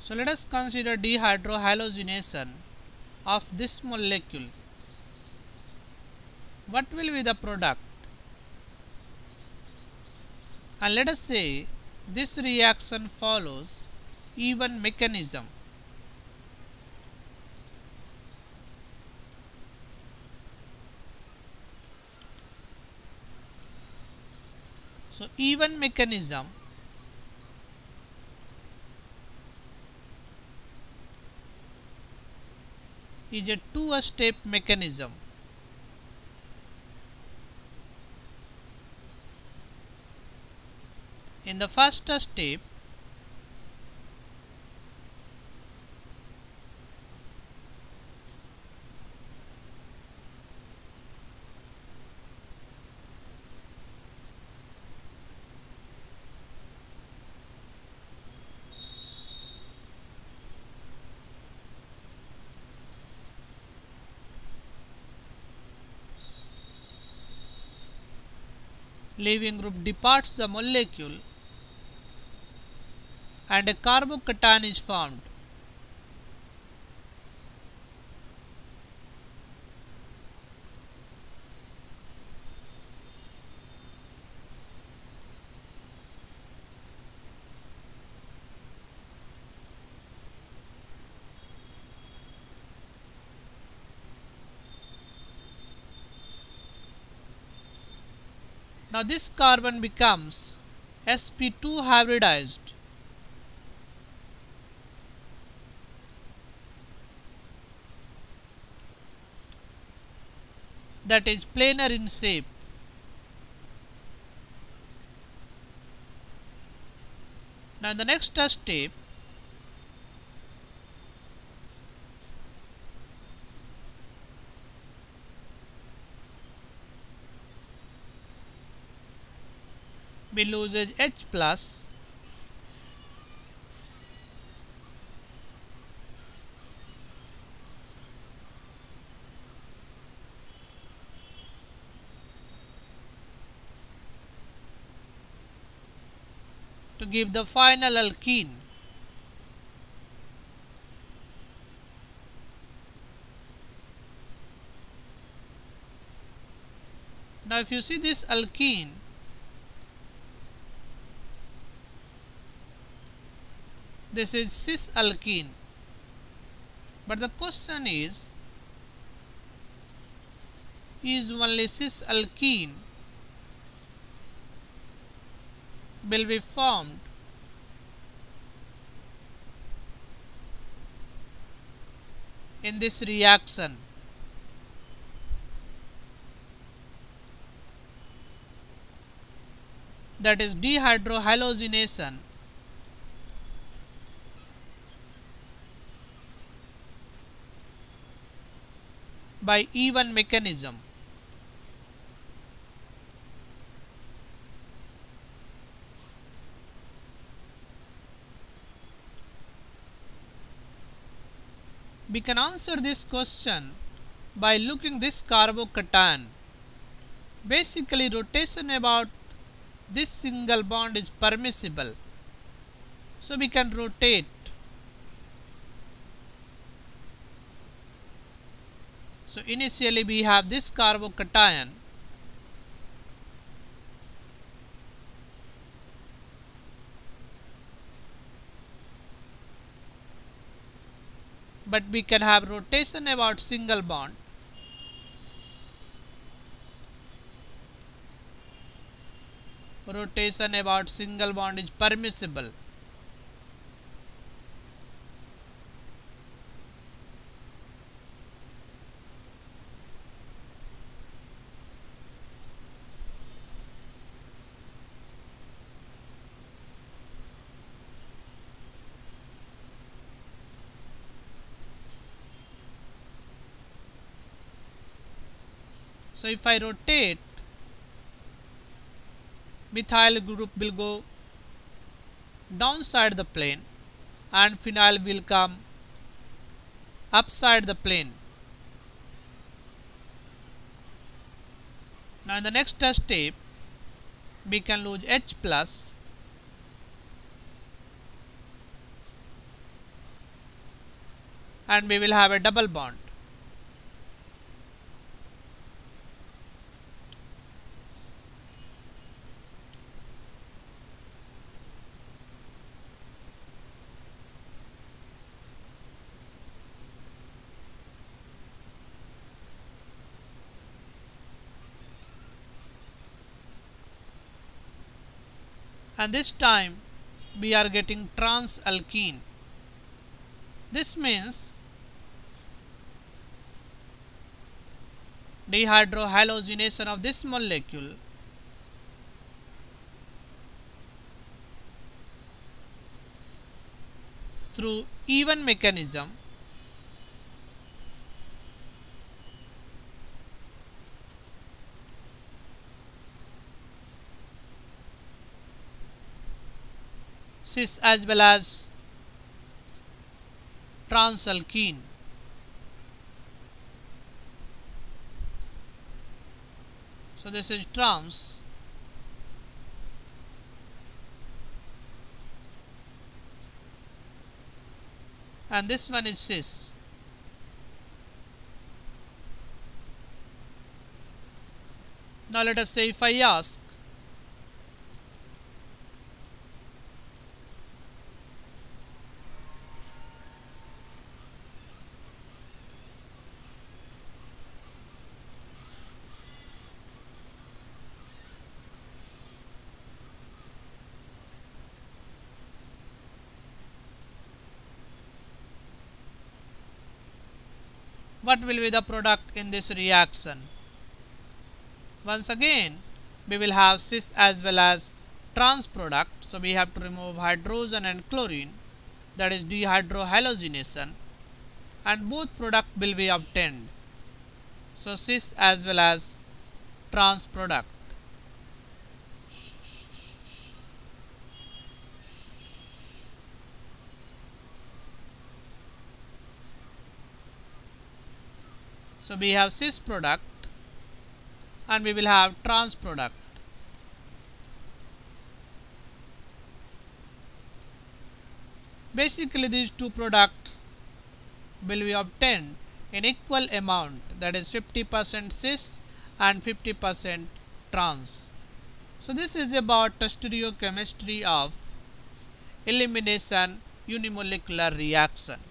So let us consider dehydrohalogenation of this molecule. What will be the product? And let us say this reaction follows even mechanism. So even mechanism is a two-step mechanism. In the first step, leaving group departs the molecule and a carbocation is formed. Now this carbon becomes sp2 hybridized. That is planar in shape. Now in the next step, we lose H plus to give the final alkene. Now if you see this alkene, this is cis alkene. But the question is only cis alkene will be formed in this reaction? That is dehydrohalogenation by even mechanism. We can answer this question by looking this carbocation. Basically rotation about this single bond is permissible. So we can rotate. So initially we have this carbocation, but we can have rotation about single bond. Rotation about single bond is permissible. So if I rotate, methyl group will go downside the plane and phenyl will come upside the plane. Now in the next step, we can lose H plus and we will have a double bond. And this time we are getting trans-alkene. This means dehydrohalogenation of this molecule through even mechanism cis as well as trans-alkene. So this is trans and this one is cis. Now let us say if I ask what will be the product in this reaction? Once again we will have cis as well as trans product, so we have to remove hydrogen and chlorine, that is dehydrohalogenation, and both product will be obtained. So cis as well as trans product. So we have cis product and we will have trans product. Basically these two products will be obtained in equal amount, that is 50% cis and 50% trans. So this is about the stereochemistry of elimination unimolecular reaction.